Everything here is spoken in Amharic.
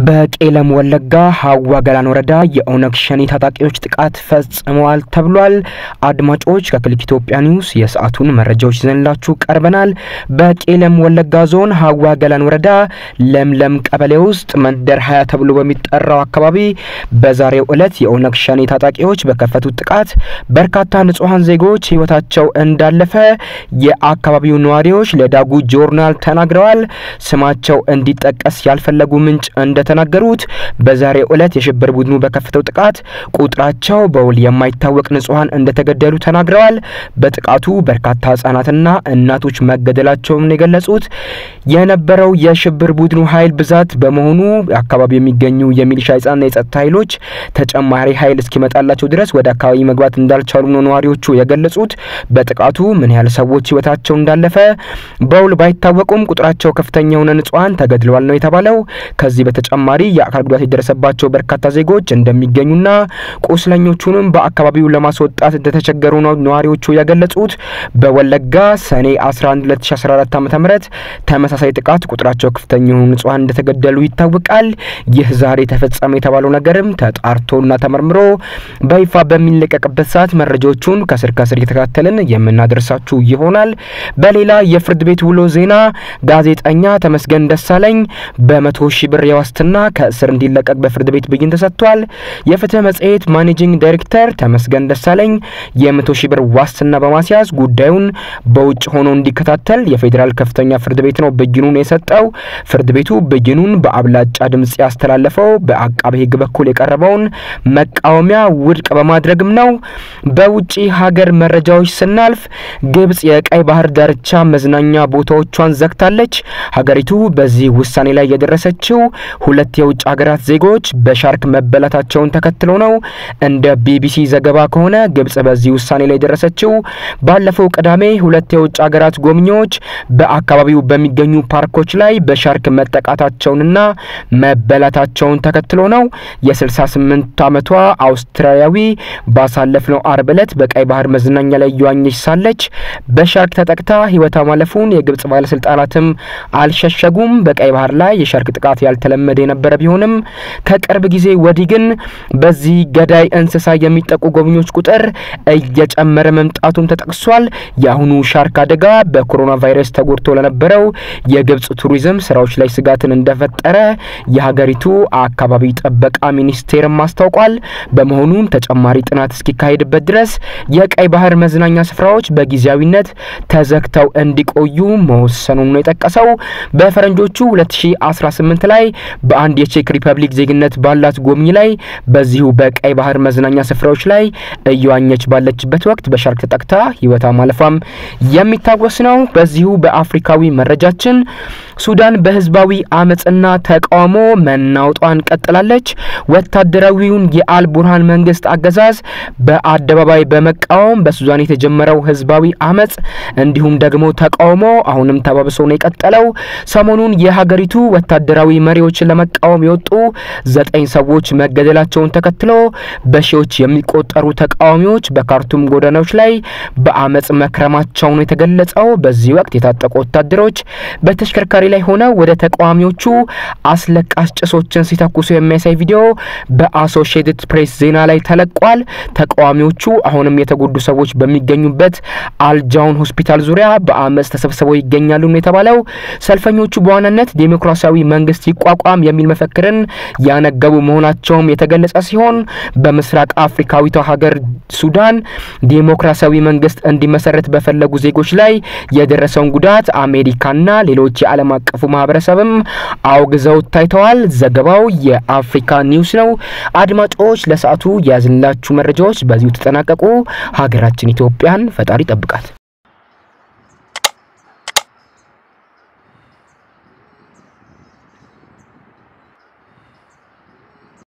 በቄለም ወለጋ ሀዋ ገላን ወረዳ የኦነግ ሸኔ ታጣቂዎች ጥቃት ፈጽመዋል ተብሏል። አድማጮች ከክሊክ ኢትዮጵያ ኒውስ የሰዓቱን መረጃዎች ይዘንላችሁ ቀርበናል። በቄለም ወለጋ ዞን ሀዋ ገላን ወረዳ ለምለም ቀበሌ ውስጥ መንደር 20 ተብሎ በሚጠራው አካባቢ በዛሬው ዕለት የኦነግ ሸኔ ታጣቂዎች በከፈቱት ጥቃት በርካታ ንጹሃን ዜጎች ህይወታቸው እንዳለፈ የአካባቢው ነዋሪዎች ለዳጉ ጆርናል ተናግረዋል። ስማቸው እንዲጠቀስ ያልፈለጉ ምንጭ እንደተናገሩት በዛሬው ዕለት የሽብር ቡድኑ በከፈተው ጥቃት ቁጥራቸው በውል የማይታወቅ ንጹሃን እንደተገደሉ ተናግረዋል። በጥቃቱ በርካታ ህጻናትና እናቶች መገደላቸውን የገለጹት የነበረው የሽብር ቡድኑ ኃይል ብዛት በመሆኑ አካባቢ የሚገኙ የሚሊሻ ህጻናትና የጸጥታ ኃይሎች ተጨማሪ ኃይል እስኪመጣላቸው ድረስ ወደ አካባቢ መግባት እንዳልቻሉ ነው ነዋሪዎቹ የገለጹት። በጥቃቱ ምን ያህል ሰዎች ህይወታቸው እንዳለፈ በውል ባይታወቁም ቁጥራቸው ከፍተኛ የሆነ ንጹሃን ተገድለዋል ነው የተባለው። ከዚህ በተጨማሪ የአካል ጉዳት የደረሰባቸው በርካታ ዜጎች እንደሚገኙና ቁስለኞቹንም በአካባቢው ለማስወጣት እንደተቸገሩ ነው ነዋሪዎቹ ያገለጹት። በወለጋ ሰኔ 11 2014 ዓ.ም ተመሳሳይ ጥቃት ቁጥራቸው ከፍተኛ የሆኑ ንጹሃን እንደተገደሉ ይታወቃል። ይህ ዛሬ ተፈጸመ የተባለው ነገርም ተጣርቶና ተመርምሮ በይፋ በሚለቀቅበት ሰዓት መረጃዎቹን ከስር እየተከታተልን የምናደርሳችሁ ይሆናል። በሌላ የፍርድ ቤት ውሎ ዜና ጋዜጠኛ ተመስገን ደሳለኝ በ100,000 ብር የዋስትና ከእስር እንዲለቀቅ በፍርድ ቤት ብይን ተሰጥቷል። የፍትህ መጽሔት ማኔጂንግ ዳይሬክተር ተመስገን ደሳለኝ የ100,000 ብር ዋስትና በማስያዝ ጉዳዩን በውጭ ሆኖ እንዲከታተል የፌደራል ከፍተኛ ፍርድ ቤት ነው ብይኑን የሰጠው። ፍርድ ቤቱ ብይኑን በአብላጫ ድምጽ ያስተላለፈው በአቃቤ ሕግ በኩል የቀረበውን መቃወሚያ ውድቅ በማድረግም ነው። በውጪ ሀገር መረጃዎች ስናልፍ ግብጽ የቀይ ባህር ዳርቻ መዝናኛ ቦታዎቿን ዘግታለች። ሀገሪቱ በዚህ ውሳኔ ላይ የደረሰችው ሁለት የውጭ ሀገራት ዜጎች በሻርክ መበላታቸውን ተከትሎ ነው። እንደ ቢቢሲ ዘገባ ከሆነ ግብጽ በዚህ ውሳኔ ላይ ደረሰችው ባለፈው ቅዳሜ ሁለት የውጭ ሀገራት ጎብኚዎች በአካባቢው በሚገኙ ፓርኮች ላይ በሻርክ መጠቃታቸውንና መበላታቸውን ተከትሎ ነው። የ68 ዓመቷ አውስትራሊያዊ ባሳለፍነው አርብ ዕለት በቀይ ባህር መዝናኛ ላይ እየዋኘች ሳለች በሻርክ ተጠቅታ ህይወቷ ማለፉን የግብጽ ባለስልጣናትም አልሸሸጉም። በቀይ ባህር ላይ የሻርክ ጥቃት ያልተለመደ የነበረ ቢሆንም ከቅርብ ጊዜ ወዲህ ግን በዚህ ገዳይ እንስሳ የሚጠቁ ጎብኚዎች ቁጥር እየጨመረ መምጣቱም ተጠቅሷል። የአሁኑ ሻርክ አደጋ በኮሮና ቫይረስ ተጎድቶ ለነበረው የግብጽ ቱሪዝም ስራዎች ላይ ስጋትን እንደፈጠረ የሀገሪቱ አካባቢ ጥበቃ ሚኒስቴር ማስታውቋል። በመሆኑም ተጨማሪ ጥናት እስኪካሄድበት ድረስ የቀይ ባህር መዝናኛ ስፍራዎች በጊዜያዊነት ተዘግተው እንዲቆዩ መወሰኑን ነው የጠቀሰው። በፈረንጆቹ 2018 ላይ በአንድ የቼክ ሪፐብሊክ ዜግነት ባላት ጎብኚ ላይ በዚሁ በቀይ ባህር መዝናኛ ስፍራዎች ላይ እየዋኘች ባለችበት ወቅት በሻርክ ተጠቅታ ህይወቷ ማለፏም የሚታወስ ነው። በዚሁ በአፍሪካዊ መረጃችን ሱዳን በህዝባዊ አመጽና ተቃውሞ መናውጧን ቀጥላለች። ወታደራዊውን የአልቡርሃን መንግስት አገዛዝ በአደባባይ በመቃወም በሱዳን የተጀመረው ህዝባዊ አመጽ እንዲሁም ደግሞ ተቃውሞ አሁንም ተባብሶ ነው የቀጠለው። ሰሞኑን የሀገሪቱ ወታደራዊ መሪዎችን ለመቃወም የወጡ 9 ሰዎች መገደላቸውን ተከትሎ በሺዎች የሚቆጠሩ ተቃዋሚዎች በካርቱም ጎዳናዎች ላይ በአመጽ መክረማቸው ነው የተገለጸው። በዚህ ወቅት የታጠቁ ወታደሮች በተሽከርካሪ ላይ ሆነው ወደ ተቃዋሚዎቹ አስለቃሽ ጭሶችን ሲተኩሱ የሚያሳይ ቪዲዮ በአሶሺየትድ ፕሬስ ዜና ላይ ተለቋል። ተቃዋሚዎቹ አሁንም የተጎዱ ሰዎች በሚገኙበት አልጃውን ሆስፒታል ዙሪያ በአመጽ ተሰብስበው ይገኛሉ ነው የተባለው። ሰልፈኞቹ በዋናነት ዲሞክራሲያዊ መንግስት ይቋቋም የሚል መፈክርን ያነገቡ መሆናቸውም የተገለጸ ሲሆን በምስራቅ አፍሪካዊቷ ሀገር ሱዳን ዲሞክራሲያዊ መንግስት እንዲመሰረት በፈለጉ ዜጎች ላይ የደረሰውን ጉዳት አሜሪካና ሌሎች የዓለም አቀፉ ማህበረሰብም አውግዘው ታይተዋል። ዘገባው የአፍሪካ ኒውስ ነው። አድማጮች ለሰዓቱ ያዝንላችሁ መረጃዎች በዚሁ ተጠናቀቁ። ሀገራችን ኢትዮጵያን ፈጣሪ ጠብቃት።